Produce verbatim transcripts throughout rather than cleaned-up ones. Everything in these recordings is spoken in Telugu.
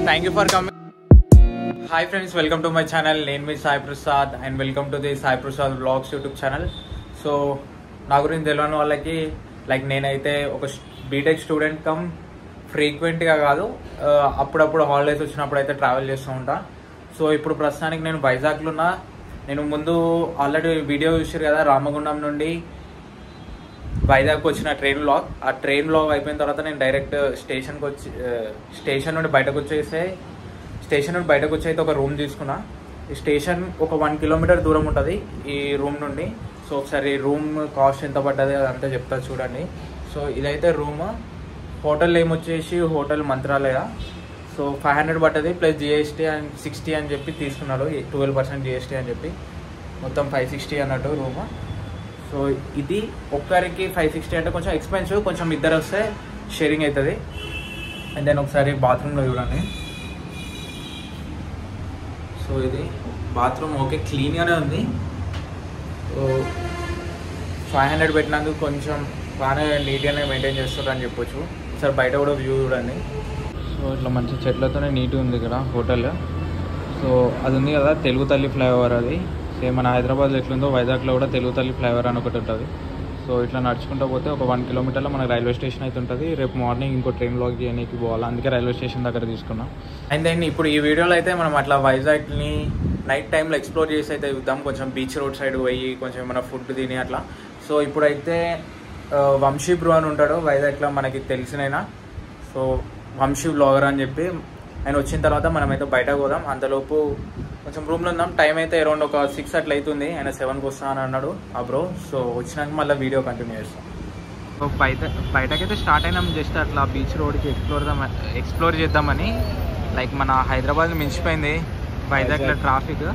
Thank you for coming. Hi friends, welcome to my channel. Name is Sai Prasad and welcome to the Sai Prasad Vlogs YouTube channel. So నా గురించి తెలియని వాళ్ళకి లైక్ నేనైతే ఒక బీటెక్ స్టూడెంట్ కమ్ ఫ్రీక్వెంట్గా కాదు అప్పుడప్పుడు హాలిడేస్ వచ్చినప్పుడు అయితే ట్రావెల్ చేస్తూ ఉంటా. సో ఇప్పుడు ప్రస్తుతానికి నేను వైజాగ్లో ఉన్నా. నేను ముందు ఆల్రెడీ వీడియో చూసారు కదా, రామగుండం నుండి వైజాగ్కి వచ్చిన ట్రైన్ వ్లాగ్. ఆ ట్రైన్ వ్లాగ్ అయిపోయిన తర్వాత నేను డైరెక్ట్ స్టేషన్కి వచ్చి స్టేషన్ నుండి బయటకు వచ్చేసే స్టేషన్ నుండి బయటకు వచ్చి అయితే ఒక రూమ్ తీసుకున్నా. ఈ స్టేషన్ ఒక వన్ కిలోమీటర్ దూరం ఉంటుంది ఈ రూమ్ నుండి. సో ఒకసారి రూమ్ కాస్ట్ ఎంత పడ్డది అదంతా చెప్తా చూడండి. సో ఇదైతే రూమ్. హోటల్ నేమ్ వచ్చేసి hotel Mantralaya. So five hundred పడ్డది ప్లస్ జిఎస్టీ అండ్ సిక్స్టీ అని చెప్పి తీసుకున్నాడు, ట్వెల్వ్ పర్సెంట్ జిఎస్టీ అని చెప్పి మొత్తం ఫైవ్ సిక్స్టీ అన్నట్టు రూమ్. సో ఇది ఒక్కరికి ఫైవ్ సిక్స్టీ అంటే కొంచెం ఎక్స్పెన్సివ్, కొంచెం ఇద్దరు వస్తే షేరింగ్ అవుతుంది. అండ్ దెన్ ఒకసారి బాత్రూంలో చూడండి. సో ఇది బాత్రూమ్ ఓకే, క్లీన్గానే ఉంది. సో ఫైవ్ హండ్రెడ్ పెట్టినందుకు కొంచెం బాగానే నీట్గానే మెయింటైన్ చేస్తారు అని చెప్పొచ్చు. సార్ బయట కూడా వ్యూ చూడండి. సో ఇట్లా మంచి చెట్లతోనే నీట్గా ఉంది ఇక్కడ హోటల్. సో అది ఉంది కదా తెలుగు తల్లి ఫ్లైఓవర్, అది సేమ్ మన హైదరాబాద్లో ఎట్లుందో వైజాగ్లో కూడా తెలుగు తల్లి ఫ్లైఓవర్ అని ఒకటి ఉంటుంది. సో ఇట్లా నడుచుకుంటూ పోతే ఒక వన్ కిలోమీటర్లో మనకు రైల్వే స్టేషన్ అయితే ఉంటుంది. రేపు మార్నింగ్ ఇంకో ట్రైన్ లాగ్ చేయడానికి పోవాలి, అందుకే రైల్వే స్టేషన్ దగ్గర తీసుకున్నాం. అండ్ దెన్ ఇప్పుడు ఈ వీడియోలో అయితే మనం అట్లా వైజాగ్ని నైట్ టైంలో ఎక్స్ప్లోర్ చేసి అయితే చూద్దాం. కొంచెం బీచ్ రోడ్ సైడ్ పోయి కొంచెం ఏమైనా ఫుడ్ తిని అట్లా. సో ఇప్పుడైతే వంశీ బ్రో అని ఉంటాడు వైజాగ్లో, మనకి తెలిసినైనా. సో వంశీ బ్లాగర్ అని చెప్పి ఆయన వచ్చిన తర్వాత మనమైతే బయటకు పోదాం. అంతలోపు కొంచెం రూమ్లో ఉందాం. టైం అయితే అరౌండ్ ఒక సిక్స్ అట్లా అవుతుంది. ఆయన సెవెన్కి వస్తా అని అన్నాడు ఆ బ్రో. సో వచ్చినాక మళ్ళీ వీడియో కంటిన్యూ చేస్తాం. సో బయట బయటకైతే స్టార్ట్ అయినాం. జస్ట్ అట్లా బీచ్ రోడ్కి ఎక్స్ప్లోర్ ఎక్స్ప్లోర్ చేద్దామని. లైక్ మన హైదరాబాద్ మించిపోయింది వైజాగ్లో ట్రాఫిక్.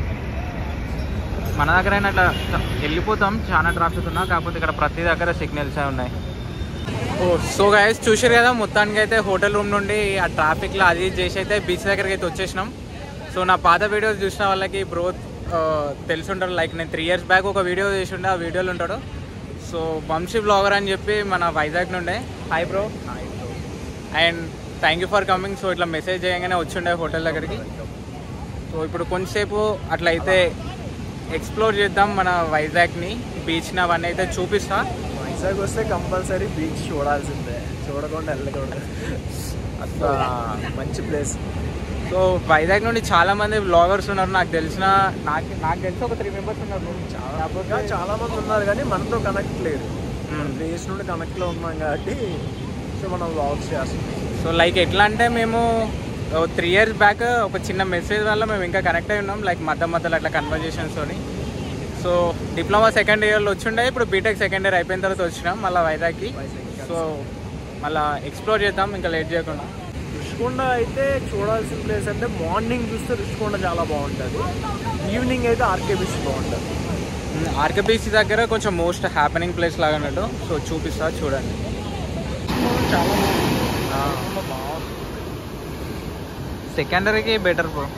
మన దగ్గర అయినా అట్లా వెళ్ళిపోతాం, చాలా ట్రాఫిక్ ఉన్నా. కాకపోతే ఇక్కడ ప్రతి దగ్గర సిగ్నల్స్ ఉన్నాయి. ఓ సో గైస్ చూసారు కదా, మొత్తానికి అయితే హోటల్ రూమ్ నుండి ఆ ట్రాఫిక్లో అది చేసి అయితే బీచ్ దగ్గరికి అయితే వచ్చేసినాం. సో నా పాత వీడియోస్ చూసిన వాళ్ళకి బ్రో తెలిసి ఉంటారు. లైక్ నేను త్రీ ఇయర్స్ బ్యాక్ ఒక వీడియో చేసి ఉండే, ఆ వీడియోలో ఉంటాడు. సో వంశీ బ్లాగర్ అని చెప్పి మన వైజాగ్ నుండే. Hi bro. And thank you for coming. So ఇట్లా మెసేజ్ చేయగానే వచ్చిండే హోటల్ దగ్గరికి. సో ఇప్పుడు కొంచెంసేపు అట్లా అయితే ఎక్స్ప్లోర్ చేద్దాం మన వైజాగ్ని, బీచ్ని అవన్నీ అయితే చూపిస్తా. వైజాగ్ వస్తే కంపల్సరీ బీచ్ చూడాల్సిందే, చూడకుండా వెళ్ళకూడదు. అట్లా మంచి ప్లేస్. సో వైజాగ్ నుండి చాలా మంది బ్లాగర్స్ ఉన్నారు, నాకు తెలిసిన నాకు నాకు తెలిసి ఒక త్రీ మెంబర్స్ ఉన్నారు. చాలా చాలా మంది ఉన్నారు కానీ మనతో కనెక్ట్ లేదు. ప్లేస్ నుండి కనెక్ట్లో ఉన్నాం కాబట్టి సో మనం బ్లాగ్స్ చేస్తాం. సో లైక్ ఎట్లా అంటే మేము త్రీ ఇయర్స్ బ్యాక్ ఒక చిన్న మెసేజ్ వల్ల మేము ఇంకా కనెక్ట్ అయి ఉన్నాం. లైక్ మధ్య మధ్యలో అట్లా కన్వర్జేషన్స్తోని. సో డిప్లొమా సెకండ్ ఇయర్లో వచ్చిండే, ఇప్పుడు బీటెక్ సెకండ్ ఇయర్ అయిపోయిన తర్వాత వచ్చినాం మళ్ళీ వైజాగ్కి. సో మళ్ళీ ఎక్స్ప్లోర్ చేద్దాం ఇంకా లేట్ చేయకుండా. రుషికొండ అయితే చూడాల్సిన ప్లేస్ అంటే మార్నింగ్ చూస్తే రుషికొండ చాలా బాగుంటుంది, ఈవినింగ్ అయితే ఆర్కే బీచ్ బాగుంటుంది. ఆర్కే బీచ్ దగ్గర కొంచెం మోస్ట్ హ్యాపెనింగ్ ప్లేస్ లాగా అన్నట్టు. సో చూపిస్తా చూడండి. చాలా సెకండరీకి బెటర్ బ్రో.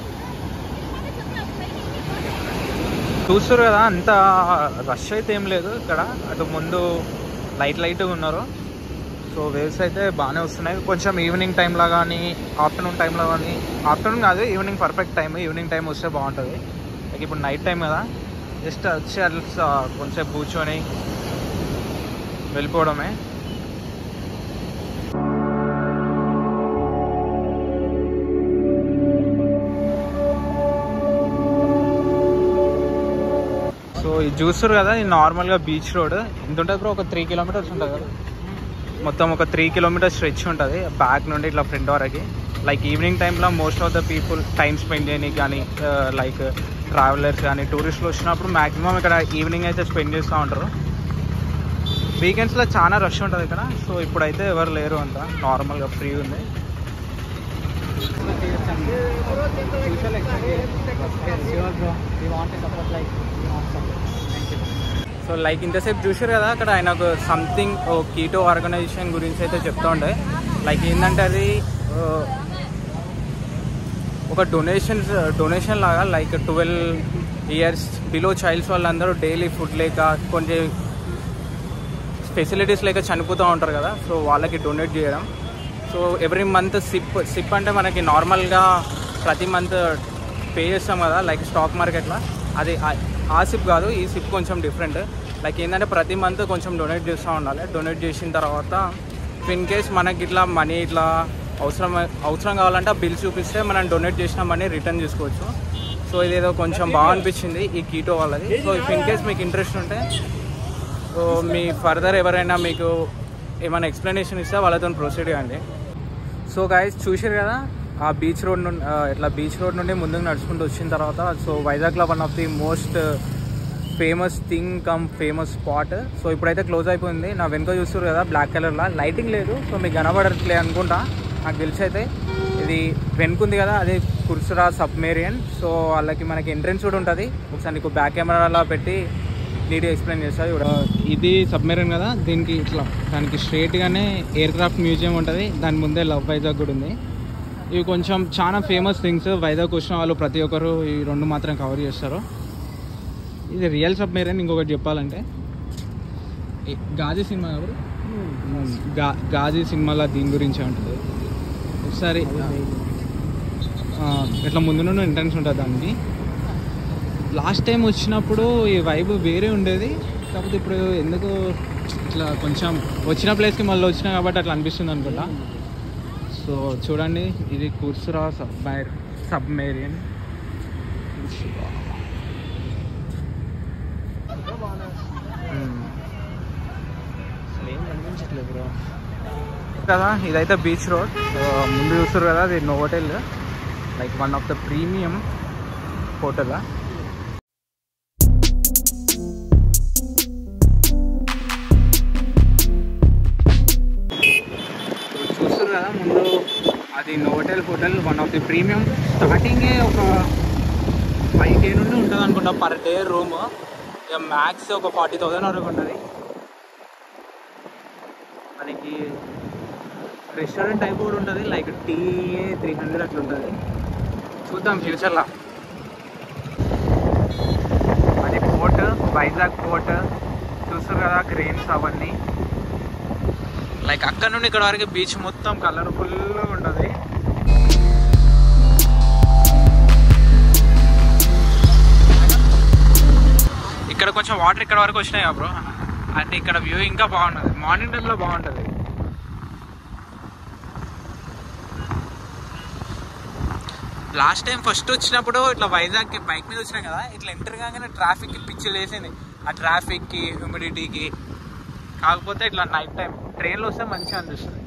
చూస్తారు కదా, అంత రష్ అయితే ఏం లేదు ఇక్కడ. అటు ముందు లైట్ లైట్గా ఉన్నారు. సో వేవ్స్ అయితే బాగానే వస్తున్నాయి. కొంచెం ఈవినింగ్ టైంలో కానీ ఆఫ్టర్నూన్ టైంలో కానీ, ఆఫ్టర్నూన్ కాదు evening perfect time. Evening time వస్తే బాగుంటుంది. లైక్ ఇప్పుడు నైట్ టైం కదా, జస్ట్ వచ్చి అట్లా కొంచెం కూర్చొని వెళ్ళిపోవడమే. సో ఇది చూస్తారు కదా, ఇది నార్మల్గా బీచ్ రోడ్. ఎంత ఉంటుంది బ్రో? ఒక త్రీ కిలోమీటర్స్ ఉంటుంది కదా, మొత్తం ఒక త్రీ కిలోమీటర్స్ స్ట్రెచ్ ఉంటుంది బ్యాక్ నుండి ఇట్లా ఫ్రంట్ వరకు. లైక్ ఈవినింగ్ టైంలో most of the people time spend చేయడానికి కానీ, లైక్ ట్రావెలర్స్ కానీ టూరిస్టులు వచ్చినప్పుడు మ్యాక్సిమం ఇక్కడ ఈవినింగ్ అయితే స్పెండ్ చేస్తూ ఉంటారు. వీకెండ్స్లో చాలా రష్ ఉంటుంది ఇక్కడ. సో ఇప్పుడైతే ఎవరు లేరు, అంతా నార్మల్గా ఫ్రీ ఉంది. సో లైక్ ఇంతసేపు చూసారు కదా, అక్కడ ఆయన ఒక సంథింగ్ కీటో ఆర్గనైజేషన్ గురించి అయితే చెప్తూ ఉండే. లైక్ ఏంటంటే అది ఒక డొనేషన్స్ డొనేషన్ లాగా. Like twelve years below childs వాళ్ళందరూ డైలీ ఫుడ్ లేక కొంచెం ఫెసిలిటీస్ లేక చనిపోతూ ఉంటారు కదా, సో వాళ్ళకి డొనేట్ చేయడం. So every month SIP SIP అంటే మనకి నార్మల్గా ప్రతి మంత్ పే చేస్తాం కదా, లైక్ స్టాక్ మార్కెట్లో. అది ఆ సిప్ కాదు, ఈ సిప్ కొంచెం డిఫరెంట్. లైక్ ఏంటంటే ప్రతి మంత్ కొంచెం డొనేట్ చేస్తూ ఉండాలి. డొనేట్ చేసిన తర్వాత ఇన్ కేస్ మనకి ఇట్లా మనీ ఇట్లా అవసరం అవసరం కావాలంటే ఆ బిల్ చూపిస్తే మనం డొనేట్ చేసిన మనీ రిటర్న్ చేసుకోవచ్చు. సో ఇదేదో కొంచెం బాగా అనిపించింది ఈ కీటో వాళ్ళది. సో ఇఫ్ ఇన్ కేస్ మీకు ఇంట్రెస్ట్ ఉంటే సో మీ ఫర్దర్ ఎవరైనా మీకు ఏమైనా ఎక్స్ప్లెనేషన్ ఇస్తే వాళ్ళతో ప్రొసీడ్ కాండి. సో గైస్ చూసారు కదా, ఆ బీచ్ రోడ్ నుండి ఇట్లా బీచ్ రోడ్ నుండి ముందుకు నడుచుకుంటూ వచ్చిన తర్వాత సో వైజాగ్లో one of the most famous thing cum famous spot. So ఇప్పుడైతే క్లోజ్ అయిపోయింది. నా వెనుక చూస్తారు కదా బ్లాక్ కలర్లో లైటింగ్ లేదు, సో మీకు కనబడట్లే అనుకుంటా. నాకు తెలిసి అయితే ఇది వెనుకుంది కదా, అది కుర్సురా సబ్మెరీన్. సో వాళ్ళకి మనకి ఎంట్రెన్స్ కూడా ఉంటుంది. ఒకసారి నీకు బ్యాక్ కెమెరాలో పెట్టి నీట్గా ఎక్స్ప్లెయిన్ చేస్తుంది. ఇప్పుడు ఇది సబ్మెరీన్ కదా, దీనికి ఇట్లా దానికి స్ట్రైట్గానే ఎయిర్ క్రాఫ్ట్ మ్యూజియం ఉంటుంది. దాని ముందే లవ్ వైజాగ్ కూడా ఉంది. ఇవి కొంచెం చాలా ఫేమస్ థింగ్స్. వైజాగ్ వచ్చిన వాళ్ళు ప్రతి ఒక్కరు ఈ రెండు మాత్రం కవర్ చేస్తారు. ఇది రియల్ సబ్మెరీన్. ఇంకొకటి చెప్పాలంటే గాజీ సినిమా ఎవరు గా గాజీ సినిమాలో దీని గురించి ఉంటుంది. ఒకసారి ఇట్లా ముందు నుండి ఎంట్రన్స్ ఉంటుంది దానికి. లాస్ట్ టైం వచ్చినప్పుడు ఈ వైబ్ వేరే ఉండేది, కాకపోతే ఇప్పుడు ఎందుకు ఇట్లా కొంచెం వచ్చిన ప్లేస్కి మళ్ళీ వచ్చినా కాబట్టి అట్లా అనిపిస్తుంది అనుకుంటా. సో చూడండి, ఇది కుర్సురా సబ్మెర్ సబ్మెరీన్. కదా ఇదైతే బీచ్ రోడ్. ముందు చూస్తారు కదా, అది Novotel, like one of the premium hotel. చూస్తారు కదా ముందు అది Novotel hotel, one of the premium. స్టార్టింగే ఒక ఫైవ్ కే నుండి ఉంటుంది అనుకుంటా పర్ డే రూమ్. ఇక మ్యాక్స్ ఒక ఫార్టీ థౌజండ్ వరకు ఉంటుంది. మనకి రెస్టారెంట్ టైప్ కూడా ఉంటుంది, లైక్ టీ త్రీ హండ్రెడ్ అట్లా ఉంటుంది. చూద్దాం ఫ్యూచర్లో. అది పోర్ట్, వైజాగ్ పోర్ట్. చూస్తారు కదా క్రెయిన్స్ అవన్నీ. లైక్ అక్కడ నుండి ఇక్కడ వరకు బీచ్ మొత్తం కలర్ఫుల్గా ఉంటుంది. ఇక్కడ కొంచెం వాటర్ ఇక్కడ వరకు వచ్చినాయి కదా బ్రో, అంటే ఇక్కడ వ్యూ ఇంకా బాగుంటుంది. మార్నింగ్ టైంలో బాగుంటుంది. లాస్ట్ టైం ఫస్ట్ వచ్చినప్పుడు ఇట్లా వైజాగ్కి బైక్ మీద వచ్చినాం కదా, ఇట్లా ఎంటర్ కాగానే ట్రాఫిక్కి పిచ్చి లేసింది. ఆ ట్రాఫిక్కి హ్యూమిడిటీకి. కాకపోతే ఇట్లా నైట్ టైం ట్రైన్లో వస్తే మంచిగా అనిపిస్తుంది.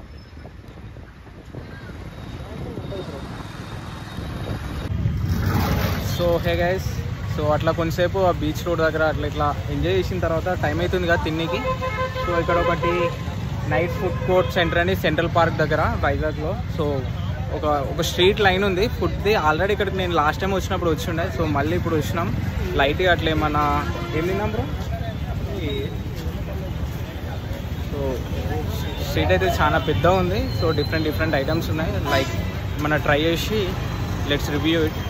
సో హే గైస్, సో అట్లా కొంతసేపు ఆ బీచ్ రోడ్ దగ్గర అట్లా ఇట్లా ఎంజాయ్ చేసిన తర్వాత టైం అవుతుంది కదా తిన్నికి. సో ఇక్కడ ఒకటి నైట్ ఫుడ్ కోర్ట్ సెంటర్ అని సెంట్రల్ పార్క్ దగ్గర వైజాగ్లో. సో ఒక ఒక స్ట్రీట్ లైన్ ఉంది ఫుడ్ది. ఆల్రెడీ ఇక్కడికి నేను లాస్ట్ టైం వచ్చినప్పుడు వచ్చి ఉండే. సో మళ్ళీ ఇప్పుడు వచ్చినాం లైట్గా అట్లా ఏమన్నా ఏం తిన్నాం బ్రో. సో స్ట్రీట్ అయితే చాలా పెద్దగా ఉంది. సో డిఫరెంట్ డిఫరెంట్ ఐటమ్స్ ఉన్నాయి. లైక్ మన ట్రై చేసి లెట్స్ రివ్యూ ఇట్.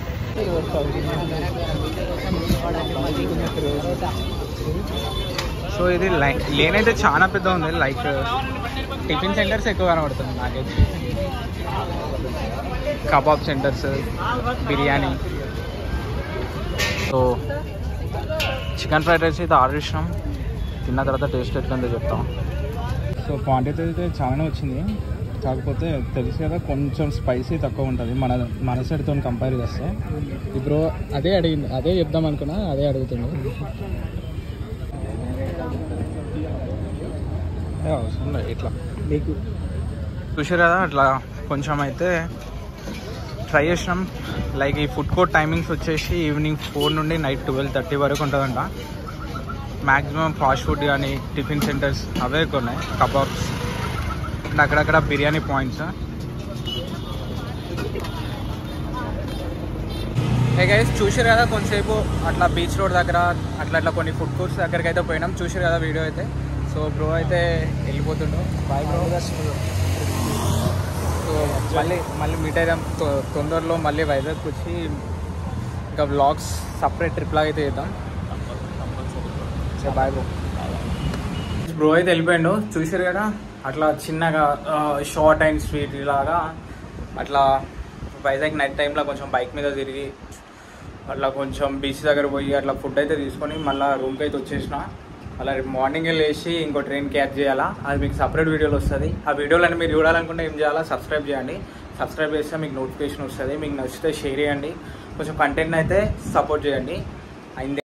సో ఇది లైన్ లేన్ అయితే చాలా పెద్ద ఉంది. లైక్ టిఫిన్ సెంటర్స్ ఎక్కువ కనబడుతుంది నాకైతే. Kebab centres, biryani. So chicken fried rice అయితే ఆర్డర్ చేసినాం. తిన్న తర్వాత టేస్ట్ ఎట్లుందో చెప్తాం. సో క్వాంటిటీ అయితే చాలానే వచ్చింది, కాకపోతే తెలుసు కదా కొంచెం స్పైసీ తక్కువ ఉంటుంది మన మన సైడ్తో కంపేర్ చేస్తే. ఇప్పుడు అదే అడిగింది, అదే చెప్దాం అనుకున్నా, అదే అడుగుతుంది. అవసరం ఇట్లా మీకు చూసారు కదా, అట్లా కొంచెం అయితే ట్రై చేసినాం. లైక్ ఈ ఫుడ్ కోర్ట్ టైమింగ్స్ వచ్చేసి ఈవినింగ్ ఫోర్ నుండి నైట్ ట్వెల్వ్ థర్టీ వరకు ఉంటుందంట. మ్యాక్సిమం ఫాస్ట్ ఫుడ్ కానీ టిఫిన్ సెంటర్స్ అవే ఎక్కువ ఉన్నాయి. కబాబ్స్ అండ్ అక్కడక్కడ బిర్యానీ పాయింట్స్. హే గైస్, చూసారు కదా కొంతసేపు అట్లా బీచ్ రోడ్ దగ్గర అట్లా అట్లా కొన్ని ఫుడ్ కోర్ట్స్ దగ్గరికి అయితే పోయినాం. చూసారు కదా వీడియో అయితే. సో బ్రో అయితే వెళ్ళిపోతుండో. Bye bro. సో మళ్ళీ మళ్ళీ మీట్ అయిదాం తొందరలో. మళ్ళీ వైజాగ్కి వచ్చి ఇంకా వ్లాగ్స్ సపరేట్ ట్రిప్ లాగా అయితే చేద్దాం. So bye bro. బ్రో అయితే వెళ్ళిపోయాడు. చూసారు కదా అట్లా చిన్నగా షార్ట్ అండ్ స్వీట్ లాగా అట్లా వైజాగ్ నైట్ టైంలో కొంచెం బైక్ మీద తిరిగి అట్లా కొంచెం బీచ్ దగ్గర పోయి అట్లా ఫుడ్ అయితే తీసుకొని మళ్ళీ రూమ్కి అయితే వచ్చేసిన. అలా రేపు మార్నింగ్ లేచి ఇంకో ట్రైన్ క్యాచ్ చేయాలా, అది మీకు సపరేట్ వీడియోలో వస్తుంది. ఆ వీడియోలని మీరు చూడాలనుకుంటే ఏం చేయాలా, సబ్స్క్రైబ్ చేయండి. సబ్స్క్రైబ్ చేస్తే మీకు నోటిఫికేషన్ వస్తుంది. మీకు నచ్చితే షేర్ చేయండి, కొంచెం కంటెంట్ అయితే సపోర్ట్ చేయండి. అయింది.